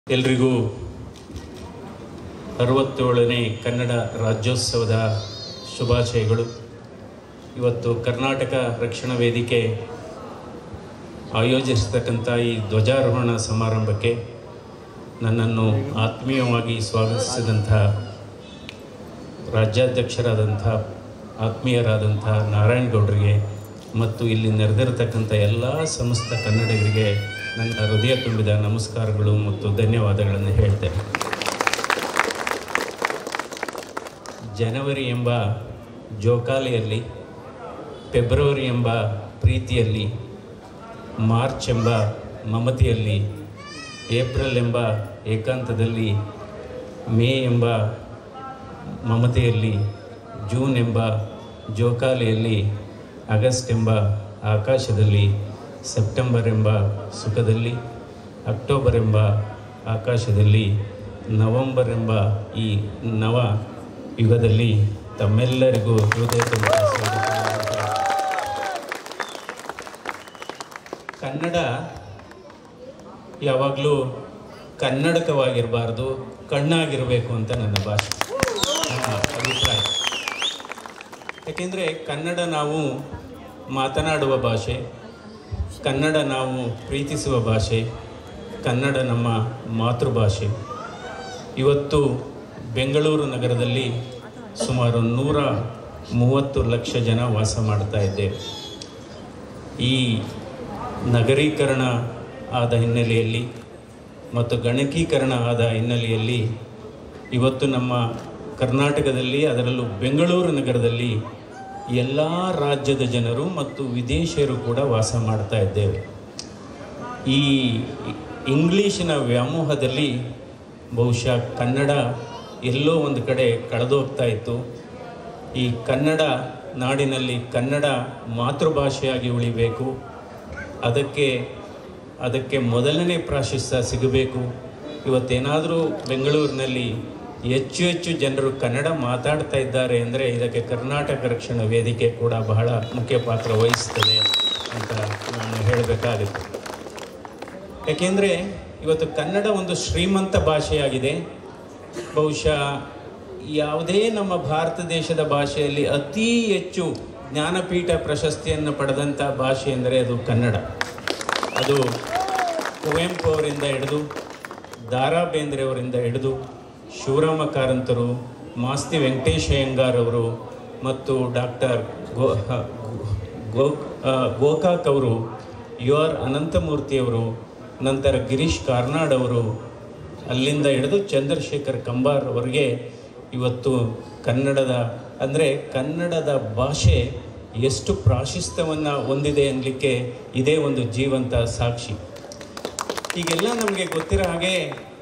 ಎಲ್ರಿಗೂ 67ನೇ ಕನ್ನಡ ರಾಜ್ಯೋತ್ಸವದ ಶುಭಾಶಯಗಳು. ಇವತ್ತು ಕರ್ನಾಟಕ ರಕ್ಷಣಾ ವೇದಿಕೆ ಆಯೋಜಿಸತಕ್ಕಂಥ ಈ ಧ್ವಜಾರೋಹಣ ಸಮಾರಂಭಕ್ಕೆ ನನ್ನನ್ನು ಆತ್ಮೀಯವಾಗಿ ಸ್ವಾಗತಿಸಿದಂಥ ರಾಜ್ಯಾಧ್ಯಕ್ಷರಾದಂಥ ಆತ್ಮೀಯರಾದಂಥ ನಾರಾಯಣಗೌಡರಿಗೆ ಮತ್ತು ಇಲ್ಲಿ ನೆರೆದಿರತಕ್ಕಂಥ ಎಲ್ಲ ಸಮಸ್ತ ಕನ್ನಡಿಗರಿಗೆ ನನ್ನ ಹೃದಯ ತುಂಬಿದ ನಮಸ್ಕಾರಗಳು ಮತ್ತು ಧನ್ಯವಾದಗಳನ್ನು ಹೇಳ್ತೇನೆ. ಜನವರಿ ಎಂಬ ಜೋಕಾಲಿಯಲ್ಲಿ, ಫೆಬ್ರವರಿ ಎಂಬ ಪ್ರೀತಿಯಲ್ಲಿ, ಮಾರ್ಚ್ ಎಂಬ ಮಮತೆಯಲ್ಲಿ, ಏಪ್ರಿಲ್ ಎಂಬ ಏಕಾಂತದಲ್ಲಿ, ಮೇ ಎಂಬ ಮಮತೆಯಲ್ಲಿ, ಜೂನ್ ಎಂಬ ಜೋಕಾಲಿಯಲ್ಲಿ, ಆಗಸ್ಟ್ ಎಂಬ ಆಕಾಶದಲ್ಲಿ, ಸೆಪ್ಟೆಂಬರ್ ಎಂಬ ಸುಖದಲ್ಲಿ, ಅಕ್ಟೋಬರ್ ಎಂಬ ಆಕಾಶದಲ್ಲಿ, ನವೆಂಬರ್ ಎಂಬ ಈ ನವ ಯುಗದಲ್ಲಿ ತಮ್ಮೆಲ್ಲರಿಗೂ ಹೃದಯ ತುಂಬ ಕನ್ನಡ ಯಾವಾಗಲೂ ಕನ್ನಡಕವಾಗಿರಬಾರ್ದು, ಕಣ್ಣಾಗಿರಬೇಕು ಅಂತ ನನ್ನ ಭಾಷೆ, ನನ್ನ ಅಭಿಪ್ರಾಯ. ಯಾಕೆಂದರೆ ಕನ್ನಡ ನಾವು ಮಾತನಾಡುವ ಭಾಷೆ, ಕನ್ನಡ ನಾವು ಪ್ರೀತಿಸುವ ಭಾಷೆ, ಕನ್ನಡ ನಮ್ಮ ಮಾತೃಭಾಷೆ. ಇವತ್ತು ಬೆಂಗಳೂರು ನಗರದಲ್ಲಿ ಸುಮಾರು 130 ಲಕ್ಷ ಜನ ವಾಸ ಮಾಡ್ತಾ ಇದ್ದೇವೆ. ಈ ನಗರೀಕರಣ ಆದ ಹಿನ್ನೆಲೆಯಲ್ಲಿ ಮತ್ತು ಗಣಕೀಕರಣ ಆದ ಹಿನ್ನೆಲೆಯಲ್ಲಿ ಇವತ್ತು ನಮ್ಮ ಕರ್ನಾಟಕದಲ್ಲಿ, ಅದರಲ್ಲೂ ಬೆಂಗಳೂರು ನಗರದಲ್ಲಿ ಎಲ್ಲ ರಾಜ್ಯದ ಜನರು ಮತ್ತು ವಿದೇಶಿಯರು ಕೂಡ ವಾಸ ಮಾಡ್ತಾ ಇದ್ದೇವೆ. ಈ ಇಂಗ್ಲೀಷಿನ ವ್ಯಾಮೋಹದಲ್ಲಿ ಬಹುಶಃ ಕನ್ನಡ ಎಲ್ಲೋ ಒಂದು ಕಡೆ ಕಳೆದೋಗ್ತಾ ಇತ್ತು. ಈ ಕನ್ನಡ ನಾಡಿನಲ್ಲಿ ಕನ್ನಡ ಮಾತೃಭಾಷೆಯಾಗಿ ಉಳಿಬೇಕು, ಅದಕ್ಕೆ ಮೊದಲನೇ ಪ್ರಾಶಸ್ತ್ಯ ಸಿಗಬೇಕು. ಇವತ್ತೇನಾದರೂ ಬೆಂಗಳೂರಿನಲ್ಲಿ ಹೆಚ್ಚು ಜನರು ಕನ್ನಡ ಮಾತಾಡ್ತಾ ಇದ್ದಾರೆ ಅಂದರೆ ಇದಕ್ಕೆ ಕರ್ನಾಟಕ ರಕ್ಷಣಾ ವೇದಿಕೆ ಕೂಡ ಬಹಳ ಮುಖ್ಯ ಪಾತ್ರ ವಹಿಸ್ತದೆ ಅಂತ ನಾನು ಹೇಳಬೇಕಾಗುತ್ತೆ. ಯಾಕೆಂದರೆ ಇವತ್ತು ಕನ್ನಡ ಒಂದು ಶ್ರೀಮಂತ ಭಾಷೆಯಾಗಿದೆ. ಬಹುಶಃ ಯಾವುದೇ ನಮ್ಮ ಭಾರತ ದೇಶದ ಭಾಷೆಯಲ್ಲಿ ಅತಿ ಹೆಚ್ಚು ಜ್ಞಾನಪೀಠ ಪ್ರಶಸ್ತಿಯನ್ನು ಪಡೆದಂಥ ಭಾಷೆ ಎಂದರೆ ಅದು ಕನ್ನಡ. ಅದು ಕುವೆಂಪು ಅವರಿಂದ ಹಿಡಿದು, ದಾರಾ ಬೇಂದ್ರೆ ಅವರಿಂದ ಹಿಡಿದು, ಶಿವರಾಮ ಕಾರಂತರು, ಮಾಸ್ತಿ ವೆಂಕಟೇಶ ಅಯ್ಯಂಗಾರ್ ಅವರು ಮತ್ತು ಡಾಕ್ಟರ್ ಗೋಕಾಕ್ ಅವರು, ಯು ಆರ್ ಅನಂತಮೂರ್ತಿಯವರು, ನಂತರ ಗಿರೀಶ್ ಕಾರ್ನಾಡ್ ಅವರು, ಅಲ್ಲಿಂದ ಹಿಡಿದು ಚಂದ್ರಶೇಖರ್ ಕಂಬಾರ್ ಅವರಿಗೆ ಇವತ್ತು ಕನ್ನಡದ ಭಾಷೆ ಎಷ್ಟು ಪ್ರಾಶಸ್ತ್ಯವನ್ನು ಹೊಂದಿದೆ ಅನ್ನಲಿಕ್ಕೆ ಇದೇ ಒಂದು ಜೀವಂತ ಸಾಕ್ಷಿ. ಈಗೆಲ್ಲ ನಮಗೆ ಗೊತ್ತಿರೋ ಹಾಗೆ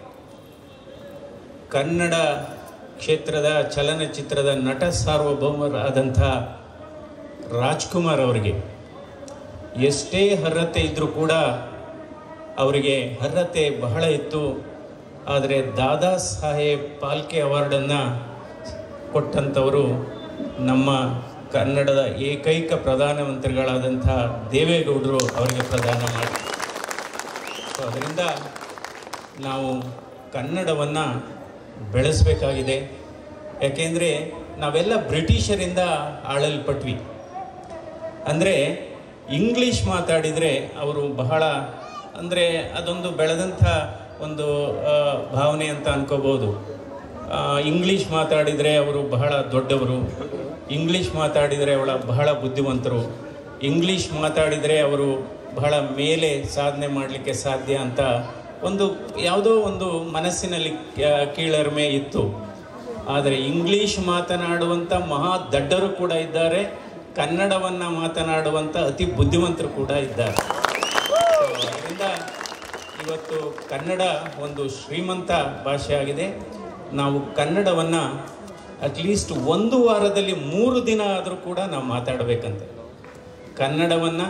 ಕನ್ನಡ ಕ್ಷೇತ್ರದ ಚಲನಚಿತ್ರದ ನಟ ಸಾರ್ವಭೌಮರಾದಂಥ ರಾಜ್ಕುಮಾರ್ ಅವರಿಗೆ ಎಷ್ಟೇ ಅರ್ಹತೆ ಇದ್ದರೂ ಕೂಡ ಅವರಿಗೆ ಅರ್ಹತೆ ಬಹಳ ಇತ್ತು. ಆದರೆ ದಾದಾ ಸಾಹೇಬ್ ಫಾಲ್ಕೆ ಅವಾರ್ಡನ್ನು ಕೊಟ್ಟಂಥವರು ನಮ್ಮ ಕನ್ನಡದ ಏಕೈಕ ಪ್ರಧಾನಮಂತ್ರಿಗಳಾದಂಥ ದೇವೇಗೌಡರು ಅವರಿಗೆ ಪ್ರದಾನ ಮಾಡಿ. ಸೊ ಅದರಿಂದ ನಾವು ಕನ್ನಡವನ್ನು ಬೆಳೆಸಬೇಕಾಗಿದೆ. ಯಾಕೆಂದರೆ ನಾವೆಲ್ಲ ಬ್ರಿಟಿಷರಿಂದ ಆಳಲ್ಪಟ್ವಿ. ಅಂದರೆ ಇಂಗ್ಲೀಷ್ ಮಾತಾಡಿದರೆ ಅವರು ಬಹಳ, ಅಂದರೆ ಅದೊಂದು ಬೆಳೆದಂಥ ಒಂದು ಭಾವನೆ ಅಂತ ಅನ್ಕೋಬೋದು. ಇಂಗ್ಲೀಷ್ ಮಾತಾಡಿದರೆ ಅವರು ಬಹಳ ದೊಡ್ಡವರು, ಇಂಗ್ಲೀಷ್ ಮಾತಾಡಿದರೆ ಅವಳ ಬಹಳ ಬುದ್ಧಿವಂತರು, ಇಂಗ್ಲೀಷ್ ಮಾತಾಡಿದರೆ ಅವರು ಬಹಳ ಮೇಲೆ ಸಾಧನೆ ಮಾಡಲಿಕ್ಕೆ ಸಾಧ್ಯ ಅಂತ ಒಂದು ಯಾವುದೋ ಒಂದು ಮನಸ್ಸಿನಲ್ಲಿ ಕೀಳರಿಮೆ ಇತ್ತು. ಆದರೆ ಇಂಗ್ಲೀಷ್ ಮಾತನಾಡುವಂಥ ಮಹಾ ದಡ್ಡರು ಕೂಡ ಇದ್ದಾರೆ, ಕನ್ನಡವನ್ನು ಮಾತನಾಡುವಂಥ ಅತಿ ಬುದ್ಧಿವಂತರು ಕೂಡ ಇದ್ದಾರೆ. ಅದರಿಂದ ಇವತ್ತು ಕನ್ನಡ ಒಂದು ಶ್ರೀಮಂತ ಭಾಷೆಯಾಗಿದೆ. ನಾವು ಕನ್ನಡವನ್ನು ಅಟ್ಲೀಸ್ಟ್ ಒಂದು ವಾರದಲ್ಲಿ 3 ದಿನ ಆದರೂ ಕೂಡ ನಾವು ಮಾತಾಡಬೇಕಂತೆ. ಕನ್ನಡವನ್ನು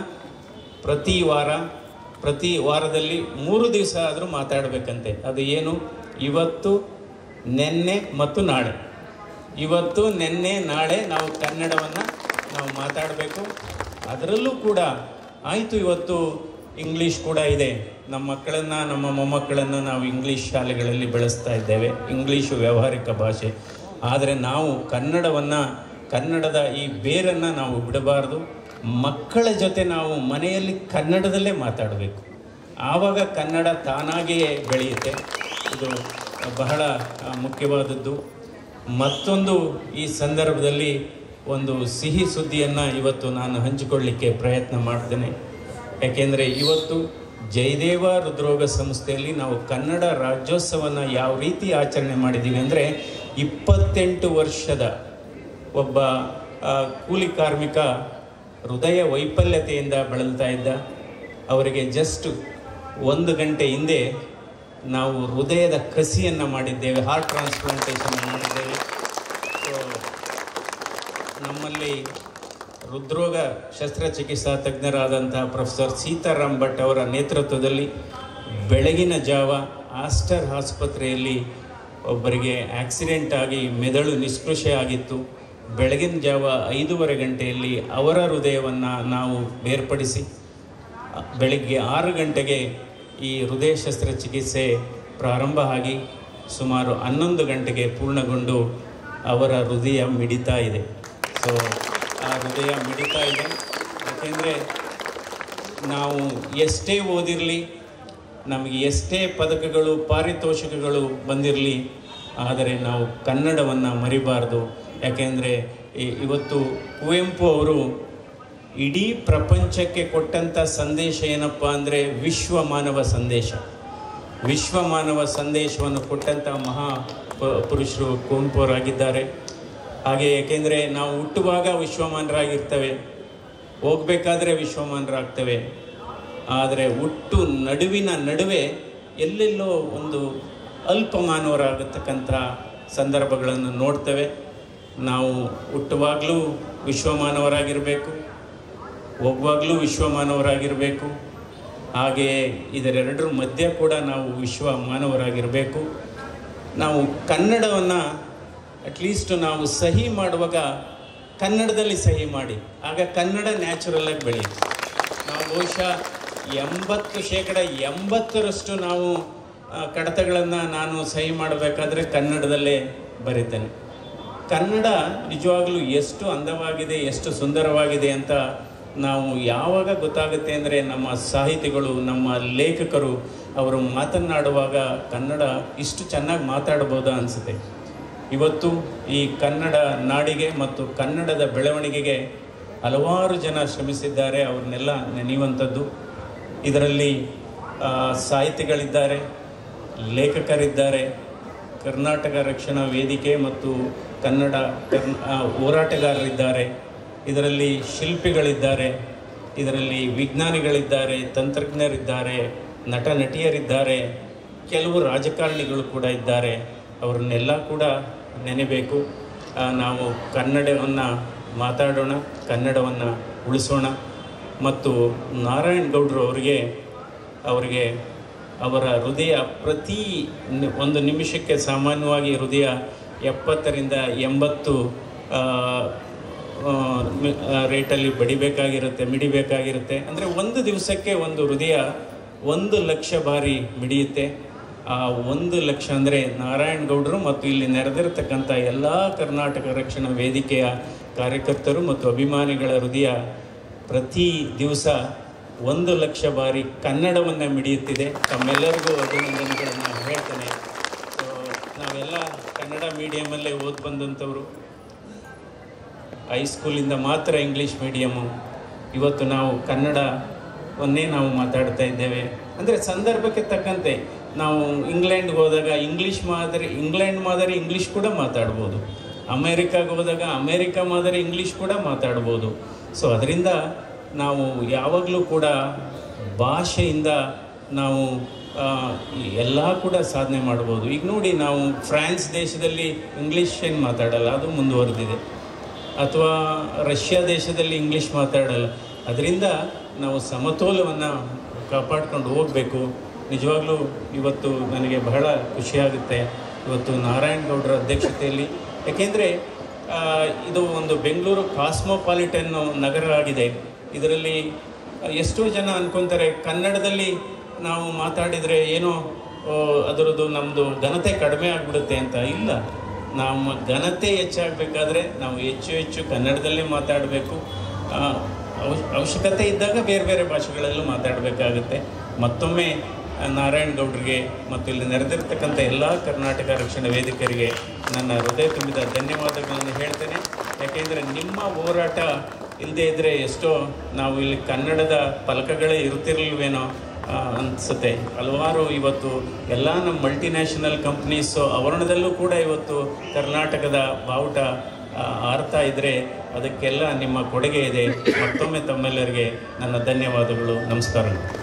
ಪ್ರತಿ ವಾರದಲ್ಲಿ 3 ದಿವಸ ಆದರೂ ಮಾತಾಡಬೇಕಂತೆ. ಅದು ಏನು? ಇವತ್ತು, ನೆನ್ನೆ ಮತ್ತು ನಾಳೆ. ಇವತ್ತು, ನೆನ್ನೆ, ನಾಳೆ ನಾವು ಕನ್ನಡವನ್ನು ನಾವು ಮಾತಾಡಬೇಕು. ಅದರಲ್ಲೂ ಕೂಡ ಆಯಿತು ಇವತ್ತು ಇಂಗ್ಲೀಷ್ ಕೂಡ ಇದೆ. ನಮ್ಮ ಮಕ್ಕಳನ್ನು, ನಮ್ಮ ಮೊಮ್ಮಕ್ಕಳನ್ನು ನಾವು ಇಂಗ್ಲೀಷ್ ಶಾಲೆಗಳಲ್ಲಿ ಬೆಳೆಸ್ತಾ ಇದ್ದೇವೆ. ಇಂಗ್ಲೀಷು ವ್ಯಾವಹಾರಿಕ ಭಾಷೆ. ಆದರೆ ನಾವು ಕನ್ನಡದ ಈ ಬೇರನ್ನು ನಾವು ಬಿಡಬಾರ್ದು. ಮಕ್ಕಳ ಜೊತೆ ನಾವು ಮನೆಯಲ್ಲಿ ಕನ್ನಡದಲ್ಲೇ ಮಾತಾಡಬೇಕು. ಆವಾಗ ಕನ್ನಡ ತಾನಾಗಿಯೇ ಬೆಳೆಯುತ್ತೆ. ಇದು ಬಹಳ ಮುಖ್ಯವಾದದ್ದು. ಮತ್ತೊಂದು ಈ ಸಂದರ್ಭದಲ್ಲಿ ಒಂದು ಸಿಹಿ ಸುದ್ದಿಯನ್ನು ಇವತ್ತು ನಾನು ಹಂಚಿಕೊಳ್ಳಲಿಕ್ಕೆ ಪ್ರಯತ್ನ ಮಾಡ್ತೇನೆ. ಯಾಕೆಂದರೆ ಇವತ್ತು ಜಯದೇವ ಹೃದ್ರೋಗ ಸಂಸ್ಥೆಯಲ್ಲಿ ನಾವು ಕನ್ನಡ ರಾಜ್ಯೋತ್ಸವವನ್ನು ಯಾವ ರೀತಿ ಆಚರಣೆ ಮಾಡಿದ್ದೀವಿ ಅಂದರೆ, 28 ವರ್ಷದ ಒಬ್ಬ ಕೂಲಿ ಕಾರ್ಮಿಕ ಹೃದಯ ವೈಫಲ್ಯತೆಯಿಂದ ಬಳಲ್ತಾ ಇದ್ದ. ಅವರಿಗೆ ಜಸ್ಟ್ 1 ಗಂಟೆ ಹಿಂದೆ ನಾವು ಹೃದಯದ ಕಸಿಯನ್ನು ಮಾಡಿದ್ದೇವೆ, ಹಾರ್ಟ್ ಟ್ರಾನ್ಸ್ಪ್ಲಾಂಟೇಷನ್ ಮಾಡಿದ್ದೇವೆ. ಸೊ ನಮ್ಮಲ್ಲಿ ಹೃದ್ರೋಗ ಶಸ್ತ್ರಚಿಕಿತ್ಸಾ ತಜ್ಞರಾದಂಥ ಪ್ರೊಫೆಸರ್ ಸೀತಾರಾಮ್ ಭಟ್ ಅವರ ನೇತೃತ್ವದಲ್ಲಿ ಬೆಳಗಿನ ಜಾವ ಆಸ್ಟರ್ ಆಸ್ಪತ್ರೆಯಲ್ಲಿ ಒಬ್ಬರಿಗೆ ಆಕ್ಸಿಡೆಂಟ್ ಆಗಿ ಮೆದುಳು ನಿಷ್ಕೃಷೆ ಆಗಿತ್ತು. ಬೆಳಗಿನ ಜಾವ 5:15 ಗಂಟೆಯಲ್ಲಿ ಅವರ ಹೃದಯವನ್ನು ನಾವು ಬೇರ್ಪಡಿಸಿ ಬೆಳಗ್ಗೆ 6 ಗಂಟೆಗೆ ಈ ಹೃದಯ ಶಸ್ತ್ರಚಿಕಿತ್ಸೆ ಪ್ರಾರಂಭ ಆಗಿ ಸುಮಾರು 11 ಗಂಟೆಗೆ ಪೂರ್ಣಗೊಂಡು ಅವರ ಹೃದಯ ಮಿಡಿತಾ ಇದೆ. ಸೊ ಆ ಹೃದಯ ಮಿಡಿತಾ ಇದೆ. ಯಾಕೆಂದರೆ ನಾವು ಎಷ್ಟೇ ಓದಿರಲಿ, ನಮಗೆ ಎಷ್ಟೇ ಪದಕಗಳು ಪಾರಿತೋಷಿಕಗಳು ಬಂದಿರಲಿ, ಆದರೆ ನಾವು ಕನ್ನಡವನ್ನು ಮರಿಬಾರ್ದು. ಯಾಕೆಂದರೆ ಇವತ್ತು ಕುವೆಂಪು ಅವರು ಇಡೀ ಪ್ರಪಂಚಕ್ಕೆ ಕೊಟ್ಟಂಥ ಸಂದೇಶ ಏನಪ್ಪ ಅಂದರೆ ವಿಶ್ವ ಮಾನವ ಸಂದೇಶ. ವಿಶ್ವ ಮಾನವ ಸಂದೇಶವನ್ನು ಕೊಟ್ಟಂಥ ಪುರುಷರು ಕುವೆಂಪು ಅವರಾಗಿದ್ದಾರೆ. ಹಾಗೆ ಏಕೆಂದರೆ ನಾವು ಹುಟ್ಟುವಾಗ ವಿಶ್ವಮಾನರಾಗಿರ್ತೇವೆ, ಹೋಗಬೇಕಾದ್ರೆ ವಿಶ್ವಮಾನರಾಗ್ತೇವೆ. ಆದರೆ ನಡುವೆ ಎಲ್ಲೆಲ್ಲೋ ಒಂದು ಅಲ್ಪ ಮಾನವರಾಗತಕ್ಕಂಥ ಸಂದರ್ಭಗಳನ್ನು ನೋಡ್ತೇವೆ. ನಾವು ಹುಟ್ಟುವಾಗಲೂ ವಿಶ್ವಮಾನವರಾಗಿರಬೇಕು, ಹೋಗುವಾಗಲೂ ವಿಶ್ವಮಾನವರಾಗಿರಬೇಕು. ಹಾಗೆಯೇ ಇದರೆರಡರ ಮಧ್ಯೆ ಕೂಡ ನಾವು ವಿಶ್ವ ಮಾನವರಾಗಿರಬೇಕು. ನಾವು ಕನ್ನಡವನ್ನು ಅಟ್ಲೀಸ್ಟ್ ನಾವು ಸಹಿ ಮಾಡುವಾಗ ಕನ್ನಡದಲ್ಲಿ ಸಹಿ ಮಾಡಿ, ಆಗ ಕನ್ನಡ ನ್ಯಾಚುರಲಾಗಿ ಬೆಳೆಯುತ್ತೆ. ನಾವು ಬಹುಶಃ 80% ನಾವು ಕಡತಗಳನ್ನು ನಾನು ಸಹಿ ಮಾಡಬೇಕಾದ್ರೆ ಕನ್ನಡದಲ್ಲೇ ಬರೀತೇನೆ. ಕನ್ನಡ ನಿಜವಾಗಲೂ ಎಷ್ಟು ಅಂದವಾಗಿದೆ, ಎಷ್ಟು ಸುಂದರವಾಗಿದೆ ಅಂತ ನಾವು ಯಾವಾಗ ಗೊತ್ತಾಗುತ್ತೆ ಅಂದರೆ, ನಮ್ಮ ಸಾಹಿತಿಗಳು, ನಮ್ಮ ಲೇಖಕರು ಅವರು ಮಾತನಾಡುವಾಗ ಕನ್ನಡ ಇಷ್ಟು ಚೆನ್ನಾಗಿ ಮಾತಾಡ್ಬೋದಾ ಅನಿಸುತ್ತೆ. ಇವತ್ತು ಈ ಕನ್ನಡ ನಾಡಿಗೆ ಮತ್ತು ಕನ್ನಡದ ಬೆಳವಣಿಗೆಗೆ ಹಲವಾರು ಜನ ಶ್ರಮಿಸಿದ್ದಾರೆ. ಅವ್ರನ್ನೆಲ್ಲ ನೆನೆಯುವಂಥದ್ದು. ಇದರಲ್ಲಿ ಸಾಹಿತಿಗಳಿದ್ದಾರೆ, ಲೇಖಕರಿದ್ದಾರೆ, ಕರ್ನಾಟಕ ರಕ್ಷಣಾ ವೇದಿಕೆ ಮತ್ತು ಕನ್ನಡ ಹೋರಾಟಗಾರರಿದ್ದಾರೆ, ಇದರಲ್ಲಿ ಶಿಲ್ಪಿಗಳಿದ್ದಾರೆ, ಇದರಲ್ಲಿ ವಿಜ್ಞಾನಿಗಳಿದ್ದಾರೆ, ತಂತ್ರಜ್ಞರಿದ್ದಾರೆ, ನಟ ನಟಿಯರಿದ್ದಾರೆ, ಕೆಲವು ರಾಜಕಾರಣಿಗಳು ಕೂಡ ಇದ್ದಾರೆ. ಅವ್ರನ್ನೆಲ್ಲ ಕೂಡ ನೆನೆಬೇಕು. ನಾವು ಕನ್ನಡವನ್ನು ಮಾತಾಡೋಣ, ಕನ್ನಡವನ್ನು ಉಳಿಸೋಣ. ಮತ್ತು ನಾರಾಯಣಗೌಡರು ಅವರಿಗೆ ಅವರ ಹೃದಯ ಪ್ರತಿ 1 ನಿಮಿಷಕ್ಕೆ ಸಾಮಾನ್ಯವಾಗಿ ಹೃದಯ 70ರಿಂದ 80 ರೇಟಲ್ಲಿ ಮಿಡಿಬೇಕಾಗಿರುತ್ತೆ. ಅಂದರೆ 1 ದಿವಸಕ್ಕೆ ಒಂದು ಹೃದಯ 1 ಲಕ್ಷ ಬಾರಿ ಮಿಡಿಯುತ್ತೆ. ಆ 1 ಲಕ್ಷ ಅಂದರೆ ನಾರಾಯಣಗೌಡರು ಮತ್ತು ಇಲ್ಲಿ ನೆರೆದಿರತಕ್ಕಂಥ ಎಲ್ಲ ಕರ್ನಾಟಕ ರಕ್ಷಣಾ ವೇದಿಕೆಯ ಕಾರ್ಯಕರ್ತರು ಮತ್ತು ಅಭಿಮಾನಿಗಳ ಹೃದಯ ಪ್ರತಿ ದಿವಸ 1 ಲಕ್ಷ ಬಾರಿ ಕನ್ನಡವನ್ನು ಮಿಡಿಯುತ್ತಿದೆ. ತಮ್ಮೆಲ್ಲರಿಗೂ ಅಭಿನಂದನೆಗಳನ್ನು ಹೇಳ್ತೇನೆ. ಸೊ ನಾವೆಲ್ಲ ಕನ್ನಡ ಮೀಡಿಯಮಲ್ಲೇ ಓದಿ ಬಂದಂಥವರು, ಹೈಸ್ಕೂಲಿಂದ ಮಾತ್ರ ಇಂಗ್ಲೀಷ್ ಮೀಡಿಯಮು. ಇವತ್ತು ನಾವು ಕನ್ನಡವನ್ನೇ ನಾವು ಮಾತಾಡ್ತಾ ಇದ್ದೇವೆ. ಅಂದರೆ ಸಂದರ್ಭಕ್ಕೆ ತಕ್ಕಂತೆ ನಾವು ಇಂಗ್ಲೆಂಡ್ಗೆ ಹೋದಾಗ ಇಂಗ್ಲೆಂಡ್ ಮಾದರಿ ಇಂಗ್ಲೀಷ್ ಕೂಡ ಮಾತಾಡ್ಬೋದು. ಅಮೇರಿಕಾಗೆ ಹೋದಾಗ ಅಮೇರಿಕಾ ಮಾದರಿ ಇಂಗ್ಲೀಷ್ ಕೂಡ ಮಾತಾಡ್ಬೋದು. ಸೊ ಅದರಿಂದ ನಾವು ಯಾವಾಗಲೂ ಕೂಡ ಭಾಷೆಯಿಂದ ನಾವು ಎಲ್ಲ ಕೂಡ ಸಾಧನೆ ಮಾಡ್ಬೋದು. ಈಗ ನೋಡಿ, ನಾವು ಫ್ರಾನ್ಸ್ ದೇಶದಲ್ಲಿ ಇಂಗ್ಲೀಷ್ ಏನು ಮಾತಾಡಲ್ಲ, ಅದು ಮುಂದುವರೆದಿದೆ. ಅಥವಾ ರಷ್ಯಾ ದೇಶದಲ್ಲಿ ಇಂಗ್ಲೀಷ್ ಮಾತಾಡಲ್ಲ. ಅದರಿಂದ ನಾವು ಸಮತೋಲವನ್ನು ಕಾಪಾಡ್ಕೊಂಡು ಹೋಗಬೇಕು. ನಿಜವಾಗ್ಲೂ ಇವತ್ತು ನನಗೆ ಬಹಳ ಖುಷಿಯಾಗುತ್ತೆ ಇವತ್ತು ನಾರಾಯಣಗೌಡರ ಅಧ್ಯಕ್ಷತೆಯಲ್ಲಿ. ಏಕೆಂದರೆ ಇದು ಒಂದು ಬೆಂಗಳೂರು ಕಾಸ್ಮೋಪಾಲಿಟನ್ ನಗರ ಆಗಿದೆ. ಇದರಲ್ಲಿ ಎಷ್ಟೋ ಜನ ಅನ್ಕೊತಾರೆ ಕನ್ನಡದಲ್ಲಿ ನಾವು ಮಾತಾಡಿದರೆ ಏನೋ ಅದರದ್ದು ನಮ್ಮದು ಘನತೆ ಕಡಿಮೆ ಆಗಿಬಿಡುತ್ತೆ ಅಂತ. ಇಲ್ಲ, ನಮ್ಮ ಘನತೆ ಹೆಚ್ಚಾಗಬೇಕಾದ್ರೆ ನಾವು ಹೆಚ್ಚು ಹೆಚ್ಚು ಕನ್ನಡದಲ್ಲೇ ಮಾತಾಡಬೇಕು. ಅವಶ್ಯಕತೆ ಇದ್ದಾಗ ಬೇರೆ ಬೇರೆ ಭಾಷೆಗಳಲ್ಲೂ ಮಾತಾಡಬೇಕಾಗುತ್ತೆ. ಮತ್ತೊಮ್ಮೆ ನಾರಾಯಣ್ ಗೌಡ್ರಿಗೆ ಮತ್ತು ಇಲ್ಲಿ ನೆರೆದಿರ್ತಕ್ಕಂಥ ಎಲ್ಲ ಕರ್ನಾಟಕ ರಕ್ಷಣಾ ವೇದಿಕರಿಗೆ ನನ್ನ ಹೃದಯ ತುಂಬಿದ ಧನ್ಯವಾದಗಳನ್ನು ಹೇಳ್ತೇನೆ. ಯಾಕೆಂದರೆ ನಿಮ್ಮ ಹೋರಾಟ ಇಲ್ಲದೇ ಇದ್ದರೆ ಎಷ್ಟೋ ನಾವು ಇಲ್ಲಿ ಕನ್ನಡದ ಫಲಕಗಳೇ ಇರ್ತಿರ್ಲಿಲ್ವೇನೋ ಅನಿಸುತ್ತೆ. ಹಲವಾರು ಇವತ್ತು ಎಲ್ಲ ನಮ್ಮ ಮಲ್ಟಿನ್ಯಾಷನಲ್ ಕಂಪ್ನೀಸು ಆವರಣದಲ್ಲೂ ಕೂಡ ಇವತ್ತು ಕರ್ನಾಟಕದ ಬಾವುಟ ಆರ್ತಾ ಇದ್ದರೆ ಅದಕ್ಕೆಲ್ಲ ನಿಮ್ಮ ಕೊಡುಗೆ ಇದೆ. ಮತ್ತೊಮ್ಮೆ ತಮ್ಮೆಲ್ಲರಿಗೆ ನನ್ನ ಧನ್ಯವಾದಗಳು. ನಮಸ್ಕಾರಗಳು.